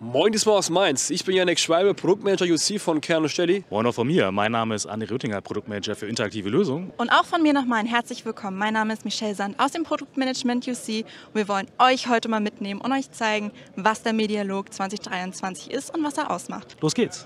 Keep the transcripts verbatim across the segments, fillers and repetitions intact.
Moin, diesmal aus Mainz. Ich bin Janek Schwalbe, Produktmanager U C von Kern und Stelli. Moin auch von mir. Mein Name ist André Rüttinger, Produktmanager für interaktive Lösungen. Und auch von mir nochmal ein herzlich willkommen. Mein Name ist Michelle Sand aus dem Produktmanagement U C. Und wir wollen euch heute mal mitnehmen und euch zeigen, was der Medialog zwanzig dreiundzwanzig ist und was er ausmacht. Los geht's!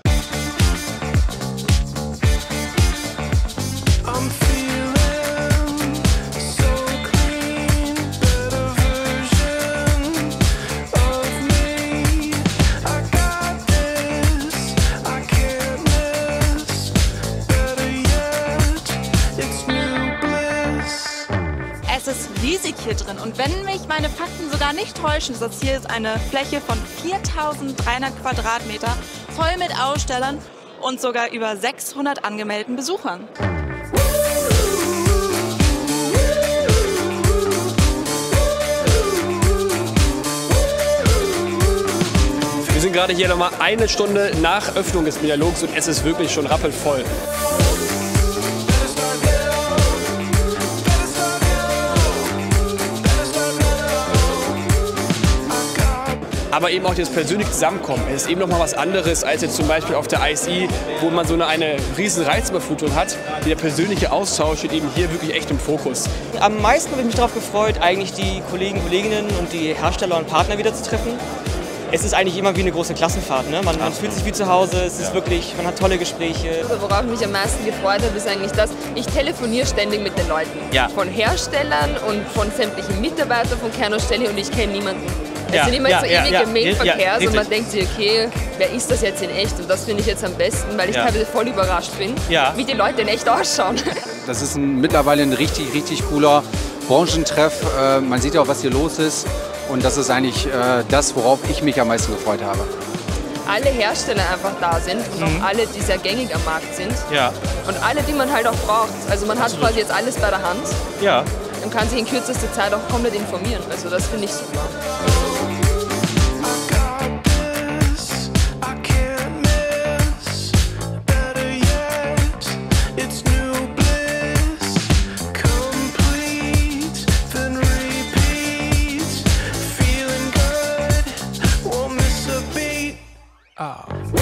Es ist riesig hier drin und wenn mich meine Fakten sogar nicht täuschen, ist das hier ist eine Fläche von viertausenddreihundert Quadratmeter, voll mit Ausstellern und sogar über sechshundert angemeldeten Besuchern. Wir sind gerade hier nochmal eine Stunde nach Öffnung des Medialogs und es ist wirklich schon rappelvoll. Aber eben auch das persönliche Zusammenkommen. Es ist eben noch mal was anderes als jetzt zum Beispiel auf der I S E, wo man so eine, eine riesen Reizüberflutung hat. Der persönliche Austausch steht eben hier wirklich echt im Fokus. Am meisten habe ich mich darauf gefreut, eigentlich die Kollegen, Kolleginnen und die Hersteller und Partner wieder zu treffen. Es ist eigentlich immer wie eine große Klassenfahrt. Ne? Man, man fühlt sich wie zu Hause, es ist wirklich, man hat tolle Gespräche. Also worauf ich mich am meisten gefreut habe, ist eigentlich das, ich telefoniere ständig mit den Leuten. Ja. Von Herstellern und von sämtlichen Mitarbeitern von Kern und Stelli und ich kenne niemanden. Es Ja, sind immer ja, so ja, ewige ja, Mailverkehrs ja, und man richtig. denkt sich, okay, wer ist das jetzt in echt? Und das finde ich jetzt am besten, weil ich Ja. teilweise voll überrascht bin, Ja. wie die Leute in echt ausschauen. Das ist ein, mittlerweile ein richtig, richtig cooler Branchentreff. Äh, man sieht ja auch, was hier los ist. Und das ist eigentlich äh, das, worauf ich mich am meisten gefreut habe. Alle Hersteller einfach da sind und Mhm. auch alle, die sehr gängig am Markt sind. Ja, Und alle, die man halt auch braucht. Also man hat Absolut. quasi jetzt alles bei der Hand ja. und kann sich in kürzester Zeit auch komplett informieren. Also das finde ich super. Oh.